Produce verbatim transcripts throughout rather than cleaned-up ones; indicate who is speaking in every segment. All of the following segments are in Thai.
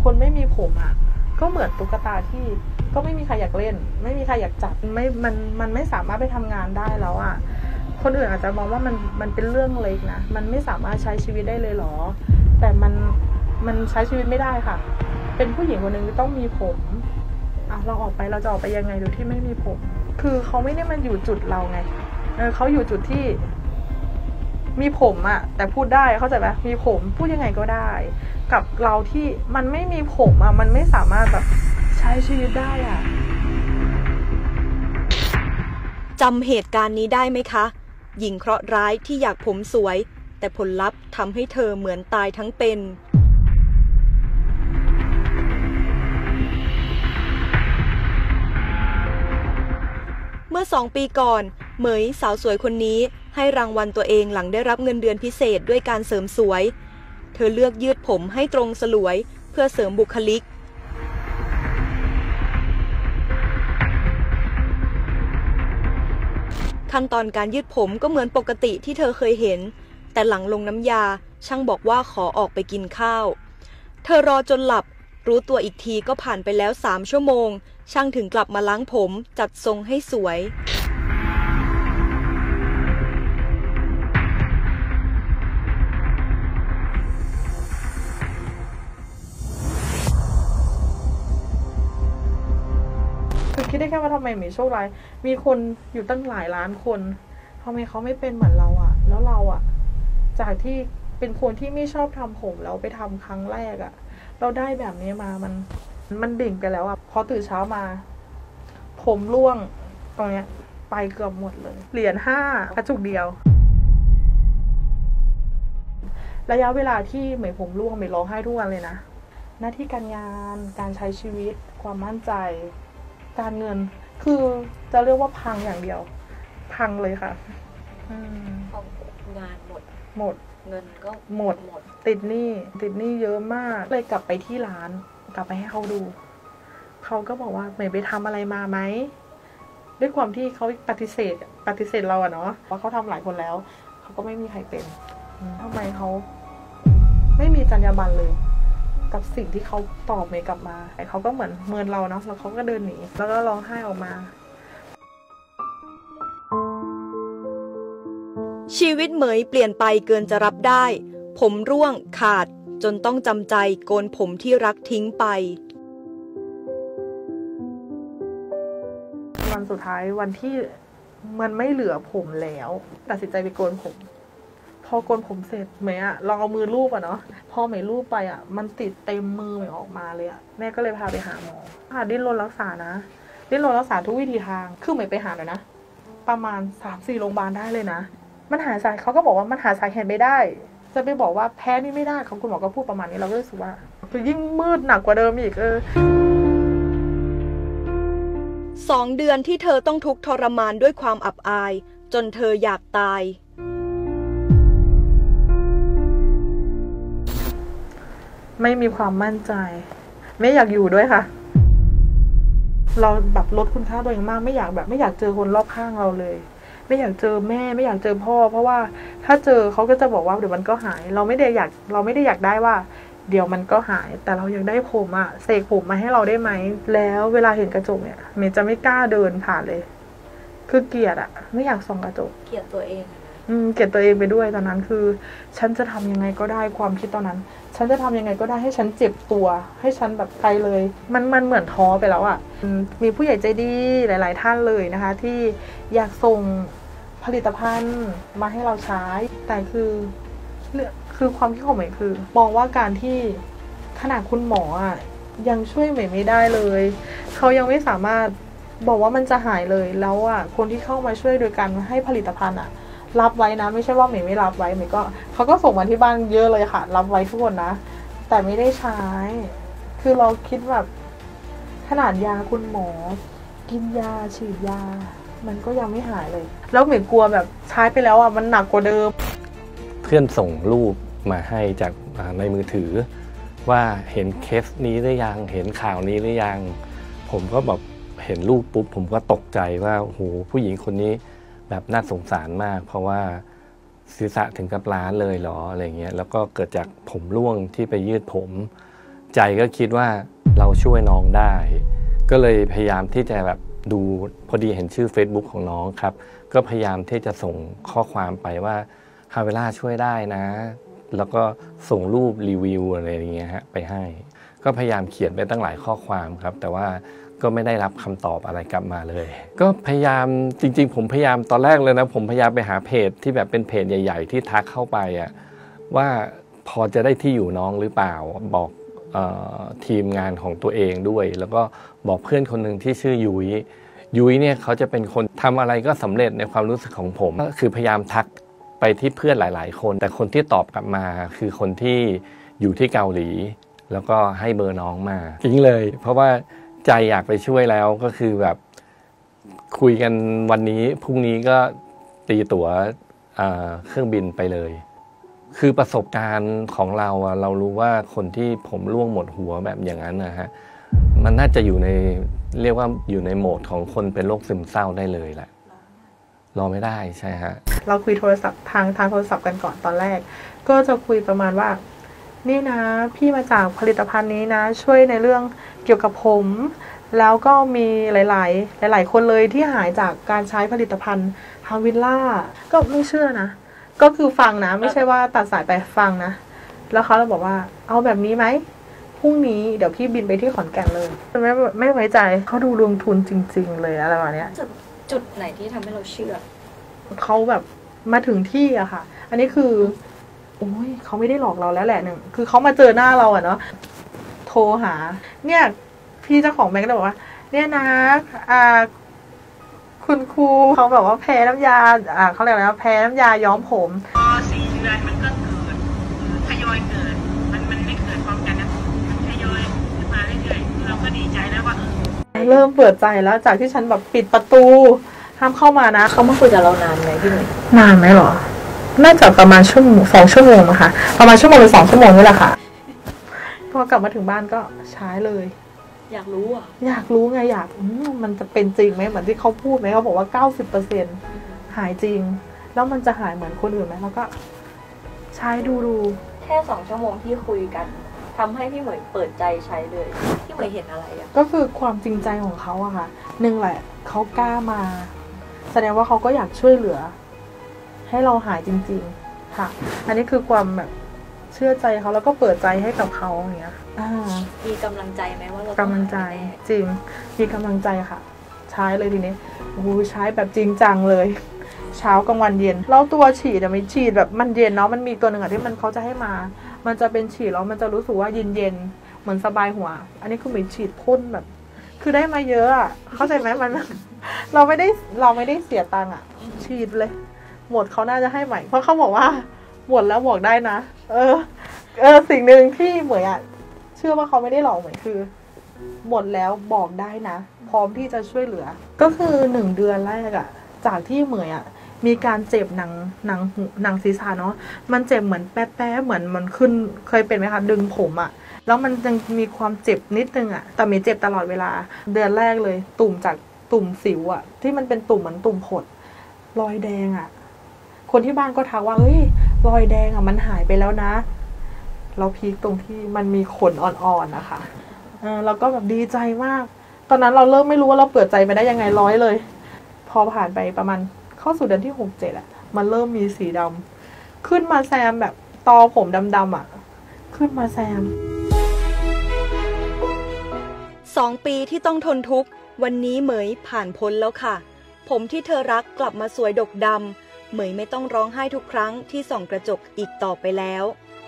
Speaker 1: คนไม่มีผมอ่ะก็เหมือนตุ๊กตาที่ก็ไม่มีใครอยากเล่นไม่มีใครอยากจับไม่มันมันไม่สามารถไปทำงานได้แล้วอ่ะคนอื่นอาจจะมองว่ามันมันเป็นเรื่องเล็กนะมันไม่สามารถใช้ชีวิตได้เลยหรอแต่มันมันใช้ชีวิตไม่ได้ค่ะเป็นผู้หญิงคนหนึ่งต้องมีผมอ่ะเราออกไปเราจะออกไปยังไงโดยที่ไม่มีผมคือเขาไม่ได้มันอยู่จุดเราไงเออเขาอยู่จุดที่มีผมอะแต่พูดได้เข้าใจไหมมีผมพูดยังไงก็ได้กับเราที่มันไม่มีผมอะมันไม่สามารถแบบใช้ชีวิตได้อะ
Speaker 2: จำเหตุการณ์นี้ได้ไหมคะหญิงเคราะห์ร้ายที่อยากผมสวยแต่ผลลัพธ์ทำให้เธอเหมือนตายทั้งเป็นเมื่อสองปีก่อนเหมยสาวสวยคนนี้ให้รางวัลตัวเองหลังได้รับเงินเดือนพิเศษด้วยการเสริมสวยเธอเลือกยืดผมให้ตรงสลวยเพื่อเสริมบุคลิกขั้นตอนการยืดผมก็เหมือนปกติที่เธอเคยเห็นแต่หลังลงน้ำยาช่างบอกว่าขอออกไปกินข้าวเธอรอจนหลับรู้ตัวอีกทีก็ผ่านไปแล้วสามชั่วโมงช่างถึงกลับมาล้างผมจัดทรงให้สวย
Speaker 1: คือคิดได้แค่ว่าทำไมเหมยโชคร้ายมีคนอยู่ตั้งหลายล้านคนทำไมเขาไม่เป็นเหมือนเราอะแล้วเราอะจากที่เป็นคนที่ไม่ชอบทำผมแล้วไปทำครั้งแรกอะเราได้แบบนี้มามันมันดิ่งไปแล้วอะพอตื่นเช้ามาผมร่วงตรงเนี้ยไปเกือบหมดเลยเหรียญห้ากระจุกเดียวระยะเวลาที่เหมยผมร่วงเหมยร้องไห้ทุกวันเลยนะหน้าที่การงานการใช้ชีวิตความมั่นใจการเงินคือจะเรียกว่าพังอย่างเดียวพังเลยค่ะ
Speaker 2: งานหมด
Speaker 1: หมด
Speaker 2: เงินก็
Speaker 1: หมดติดหนี้ติดหนี้เยอะมากเลยกลับไปที่ร้านกลับไปให้เขาดูเขาก็บอกว่าเหมยไปทำอะไรมาไหมด้วยความที่เขาปฏิเสธปฏิเสธเราอะเนาะว่าเขาทำหลายคนแล้วเขาก็ไม่มีใครเป็นทำไมเขาไม่มีจรรยาบรรณเลยกับสิ่งที่เขาตอบเหมยกลับมาแต่เขาก็เหมือนเมินเราเนาะแล้วเขาก็เดินหนีแล้วก็ร้องไห้ออกมา
Speaker 2: ชีวิตเหมยเปลี่ยนไปเกินจะรับได้ผมร่วงขาดจนต้องจำใจโกนผมที่รักทิ้งไป
Speaker 1: วันสุดท้ายวันที่มันไม่เหลือผมแล้วตัดสินใจไปโกนผมพอโกนผมเสร็จเหมยอะลองเอามือลูบอะเนาะพอเหมยลูบไปอะมันติดเต็มมือเหมยออกมาเลยอะแม่ก็เลยพาไปหาหมอค่ะดิ้นรนรักษานะดิ้นรนรักษาทุกวิธีทางคือเหมยไปหาเลยนะประมาณ สามสี่ โรงพยาบาลได้เลยนะมันหาสาเหตุเขาก็บอกว่ามันหาสาเหตุไม่ได้จะไปบอกว่าแพ้นี่ไม่ได้เขาคุณหมอก็พูดประมาณนี้เราก็รู้สึกว่าคือยิ่งมืดหนักกว่าเดิมอีกเออ
Speaker 2: สองเดือนที่เธอต้องทุกข์ทรมานด้วยความอับอายจนเธออยากตาย
Speaker 1: ไม่มีความมั่นใจไม่อยากอยู่ด้วยค่ะเราแบบลดคุณค่าตัวเองมากไม่อยากแบบไม่อยากเจอคนรอบข้างเราเลยไม่อยากเจอแม่ไม่อยากเจอพ่อเพราะว่าถ้าเจอเขาก็จะบอกว่าเดี๋ยวมันก็หายเราไม่ได้อยากเราไม่ได้อยากได้ว่าเดี๋ยวมันก็หายแต่เราอยากได้ผมอะเสกผมมาให้เราได้ไหมแล้วเวลาเห็นกระจกเนี่ยเมย์จะไม่กล้าเดินผ่านเลยคือเกลียดอะไม่อยากส่องกระจก
Speaker 2: เกลียดตัวเอง
Speaker 1: อืมเกลียดตัวเองไปด้วยตอนนั้นคือฉันจะทำยังไงก็ได้ความคิดตอนนั้นฉันจะทำยังไงก็ได้ให้ฉันเจ็บตัวให้ฉันแบบไปเลยมันมันเหมือนท้อไปแล้วอะมีผู้ใหญ่ใจดีหลายๆท่านเลยนะคะที่อยากส่งผลิตภัณฑ์มาให้เราใช้แต่คือคือความคิดของเหมยคือมองว่าการที่ขนาดคุณหมออ่ะยังช่วยเหมยไม่ได้เลยเขายังไม่สามารถบอกว่ามันจะหายเลยแล้วอ่ะคนที่เข้ามาช่วยโดยการให้ผลิตภัณฑ์อ่ะรับไว้นะไม่ใช่ว่าเหมยไม่รับไว้เหมยก็เขาก็ส่งมาที่บ้านเยอะเลยค่ะรับไว้ทุกคนนะแต่ไม่ได้ใช้คือเราคิดแบบขนาดยาคุณหมอกินยาฉีดยามันก็ยังไม่หายเลยแล้วเหมยกลัวแบบใช้ไปแล้วอ่ะมันหนักกว่าเดิม
Speaker 3: เพื่อนส่งรูปมาให้จากในมือถือว่าเห็นเคสนี้หรือยังเห็นข่าวนี้หรือยังผมก็แบบเห็นรูปปุ๊บผมก็ตกใจว่าโอ้โหผู้หญิงคนนี้แบบน่าสงสารมากเพราะว่าศีรษะถึงกับล้านเลยเหรออะไรเงี้ยแล้วก็เกิดจากผมร่วงที่ไปยืดผมใจก็คิดว่าเราช่วยน้องได้ก็เลยพยายามที่จะแบบดูพอดีเห็นชื่อ Facebook ของน้องครับก็พยายามที่จะส่งข้อความไปว่าฮาเวล่าช่วยได้นะแล้วก็ส่งรูปรีวิวอะไรอย่างเงี้ยฮะไปให้ก็พยายามเขียนไปตั้งหลายข้อความครับแต่ว่าก็ไม่ได้รับคำตอบอะไรกลับมาเลยก็พยายามจริงๆผมพยายามตอนแรกเลยนะผมพยายามไปหาเพจที่แบบเป็นเพจใหญ่ๆที่ทักเข้าไปอะว่าพอจะได้ที่อยู่น้องหรือเปล่าบอกทีมงานของตัวเองด้วยแล้วก็บอกเพื่อนคนหนึ่งที่ชื่อยุ้ยยุ้ยเนี่ยเขาจะเป็นคนทำอะไรก็สำเร็จในความรู้สึกของผมก็คือพยายามทักไปที่เพื่อนหลายๆคนแต่คนที่ตอบกลับมาคือคนที่อยู่ที่เกาหลีแล้วก็ให้เบอร์น้องมาจริงเลยเพราะว่าใจอยากไปช่วยแล้วก็คือแบบคุยกันวันนี้พรุ่งนี้ก็ตีตั๋วเครื่องบินไปเลยคือประสบการณ์ของเราเรารู้ว่าคนที่ผมร่วงหมดหัวแบบอย่างนั้นนะฮะมันน่าจะอยู่ในเรียกว่าอยู่ในโหมดของคนเป็นโรคซึมเศร้าได้เลยแหละรอไม่ได้ใช่ฮะ
Speaker 1: เราคุยโทรศัพท์ทางทางโทรศัพท์กันก่อนตอนแรกก็จะคุยประมาณว่านี่นะพี่มาจากผลิตภัณฑ์นี้นะช่วยในเรื่องเกี่ยวกับผมแล้วก็มีหลายๆหลายๆคนเลยที่หายจากการใช้ผลิตภัณฑ์ฮาวิลล่าก็ไม่เชื่อนะก็คือฟังนะไม่ใช่ว่าตัดสายไปฟังนะแล้วเขาเราบอกว่าเอาแบบนี้ไหมพรุ่งนี้เดี๋ยวพี่บินไปที่ขอนแก่นเลยไม่ไม่ไว้ใจเขาดูลงทุนจริงๆเลยอะไรแบบนี้
Speaker 2: จุดจุดไหนที่ทำให้เราเชื่อ
Speaker 1: เขาแบบมาถึงที่อะค่ะอันนี้คือโอ้ยเขาไม่ได้หลอกเราแล้วแหละหนึ่งคือเขามาเจอหน้าเราอะเนาะโทรหาเนี่ยพี่เจ้าของแบงก์ก็บอกว่าเนี่ยนะอ่าคุณครูเขาแบบว่าแพ้น้ำยาอ่าเขาเรียกอะไรนะแพ้น้ำยาย้อมผม
Speaker 4: พอสี่เดือนมันก็เกิดทยอยเกิดมันมันไม่เกิดพร้อมกันนะมันทยอยขึ้นมาเรื่อยๆเราก็ดีใจแล้วว่า
Speaker 1: เริ่มเปิดใจแล้วจากที่ฉันแบบปิดประตูห้ามเข้ามานะ
Speaker 2: เขามาคุยกับเรานานไหมพี่หนุ่ย
Speaker 1: นานไหมหรอน่าจะประมาณชั่วโมงสองชั่วโมงนะคะประมาณชั่วโมงหรือสองชั่วโมงนี่แหละค่ะพอกลับมาถึงบ้านก็ใช้เลย
Speaker 2: อยากรู้อ่ะ
Speaker 1: อยากรู้ไงอยากมันจะเป็นจริงไหมเหมือนที่เขาพูดไหมเขาบอกว่าเก้าสิบเปอร์เซ็นต์หายจริงแล้วมันจะหายเหมือนคนอื่นไหมแล้วก็ใช้ดูดู
Speaker 2: แค่สองชั่วโมงที่คุยกันทำให้พี่เหมยเปิดใจใช้เลยพี่เหมยเห็นอะไรอ่ะ
Speaker 1: ก็คือความจริงใจของเขาอะค่ะหนึ่งแหละเขากล้ามาแสดงว่าเขาก็อยากช่วยเหลือให้เราหายจริงๆค่ะอันนี้คือความแบบเชื่อใจเขาแล้วก็เปิดใจให้กับเขาอย่างเงี้ย
Speaker 2: มีกำลังใจไหมว่าเรา
Speaker 1: กำลังใจจริงมีกำลังใจค่ะใช้เลยทีนี้โอ้โหใช้แบบจริงจังเลยเช้ากลางวันเย็นแล้วตัวฉีดอะไม่ฉีดแบบมันเย็นเนาะมันมีตัวหนึ่งอะที่มันเขาจะให้มามันจะเป็นฉีดแล้วมันจะรู้สึกว่าเย็นเย็นเหมือนสบายหัวอันนี้คือไม่ฉีดพ่นแบบคือได้มาเยอะอะเข้าใจไหมมันเราไม่ได้เราไม่ได้เสียตังค์อะฉีดเลยหมดเขาน่าจะให้ใหม่เพราะเขาบอกว่าหมดแล้วบอกได้นะเออเออสิ่งหนึ่งที่เหมยอะเชื่อว่าเขาไม่ได้หลอกเหมือนคือหมดแล้วบอกได้นะพร้อมที่จะช่วยเหลือก็คือหนึ่งเดือนแรกอะจากที่เหมยอะมีการเจ็บหนังหนังหนังศีรษะเนาะมันเจ็บเหมือนแป๊ะๆเหมือนมันขึ้นเคยเป็นไหมคะดึงผมอะแล้วมันยังมีความเจ็บนิดนึงอะแต่มีเจ็บตลอดเวลาเดือนแรกเลยตุ่มจากตุ่มสิวอะที่มันเป็นตุ่มเหมือนตุ่มผดรอยแดงอะคนที่บ้านก็ทักว่าเฮ้ยรอยแดงอะมันหายไปแล้วนะเราพีคตรงที่มันมีขนอ่อนๆนะคะเออเราก็แบบดีใจมากตอนนั้นเราเริ่มไม่รู้ว่าเราเปิดใจไปได้ยังไงร้อยเลยพอผ่านไปประมาณเข้าสู่เดือนที่หกเจ็ดอะมันเริ่มมีสีดำขึ้นมาแซมแบบตอผมดำๆอะขึ้นมาแซม
Speaker 2: สองปีที่ต้องทนทุกข์วันนี้เหมยผ่านพ้นแล้วค่ะผมที่เธอรักกลับมาสวยดกดำเหมยไม่ต้องร้องไห้ทุกครั้งที่ส่องกระจกอีกต่อไปแล้ว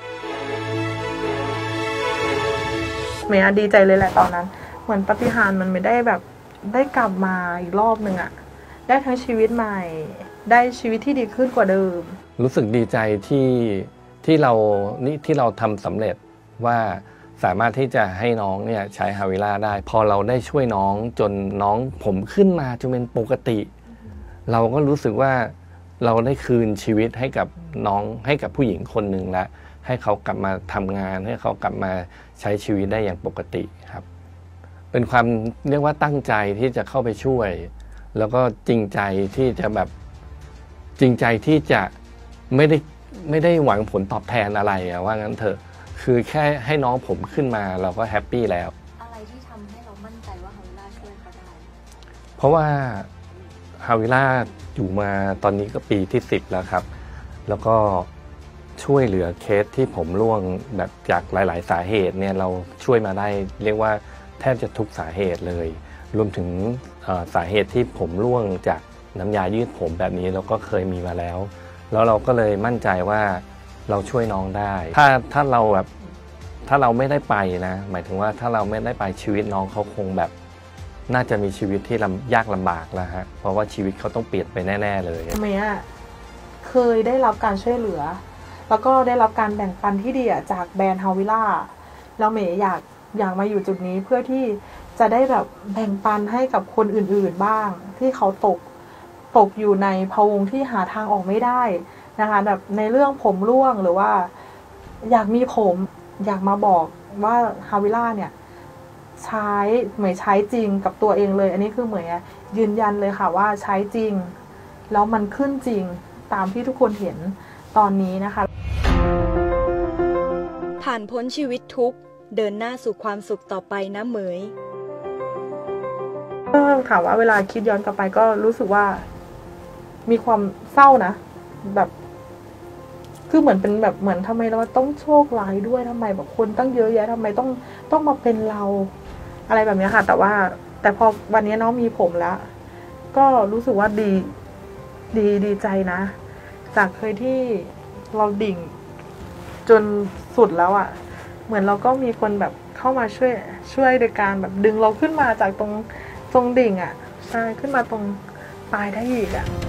Speaker 1: เมย์ดีใจเลยแหละตอนนั้นเหมือนปาฏิหาริย์มันไม่ได้แบบได้กลับมาอีกรอบนึงอะได้ทั้งชีวิตใหม่ได้ชีวิตที่ดีขึ้นกว่าเดิม
Speaker 3: รู้สึกดีใจที่ที่เรานี่ที่เราทำสำเร็จว่าสามารถที่จะให้น้องเนี่ยใช้ฮาวิล่าได้พอเราได้ช่วยน้องจนน้องผมขึ้นมาจนเป็นปกติเราก็รู้สึกว่าเราได้คืนชีวิตให้กับน้องให้กับผู้หญิงคนหนึ่งละให้เขากลับมาทำงานให้เขากลับมาใช้ชีวิตได้อย่างปกติครับเป็นความเรียกว่าตั้งใจที่จะเข้าไปช่วยแล้วก็จริงใจที่จะแบบจริงใจที่จะไม่ได้ไม่ได้หวังผลตอบแทนอะไรอะว่างั้นเถอะคือแค่ให้น้องผมขึ้นมาเราก็แฮปปี้แล้ว
Speaker 2: อะไรที่ทำให้เรามั่นใจว่าฮาวิล่าช่วยเขาได้
Speaker 3: เพราะว่าฮาวิล่าอยู่มาตอนนี้ก็ปีที่สิบแล้วครับแล้วก็ช่วยเหลือเคสที่ผมร่วงแบบจากหลายๆสาเหตุเนี่ยเราช่วยมาได้เรียกว่าแทบจะทุกสาเหตุเลยรวมถึงสาเหตุที่ผมร่วงจากน้ำยายืดผมแบบนี้เราก็เคยมีมาแล้วแล้วเราก็เลยมั่นใจว่าเราช่วยน้องได้ถ้าถ้าเราแบบถ้าเราไม่ได้ไปนะหมายถึงว่าถ้าเราไม่ได้ไปชีวิตน้องเขาคงแบบน่าจะมีชีวิตที่ยากลำบากแล้วฮะเพราะว่าชีวิตเขาต้องเปลี่ยนไปแน่ๆเลย
Speaker 1: เมย์เคยได้รับการช่วยเหลือแล้วก็ได้รับการแบ่งปันที่ดีจากแบรนด์ฮาวิล่าแล้วเมย์อยากอยากมาอยู่จุดนี้เพื่อที่จะได้แบบแบ่งปันให้กับคนอื่นๆบ้างที่เขาตกตกอยู่ในภาวะที่หาทางออกไม่ได้นะคะแบบในเรื่องผมร่วงหรือว่าอยากมีผมอยากมาบอกว่าฮาวิล่าเนี่ยใช้เหมยใช้จริงกับตัวเองเลยอันนี้คือเหมยยืนยันเลยค่ะว่าใช้จริงแล้วมันขึ้นจริงตามที่ทุกคนเห็นตอนนี้นะคะ
Speaker 2: ผ่านพ้นชีวิตทุกข์เดินหน้าสู่ความสุขต่อไปนะเหมย
Speaker 1: ก็ถามว่าเวลาคิดย้อนกลับไปก็รู้สึกว่ามีความเศร้านะแบบคือเหมือนเป็นแบบเหมือนทำไมเราต้องโชคร้ายด้วยทำไมแบบคนตั้งเยอะแยะทำไมต้องต้องมาเป็นเราอะไรแบบนี้ค่ะแต่ว่าแต่พอวันนี้น้องมีผมแล้วก็รู้สึกว่าดีดีดีใจนะจากเคยที่เราดิ่งจนสุดแล้วอ่ะเหมือนเราก็มีคนแบบเข้ามาช่วยช่วยโดยการแบบดึงเราขึ้นมาจากตรงตรงดิ่งอ่ะใช่ขึ้นมาตรงปลายได้อีกอ่ะ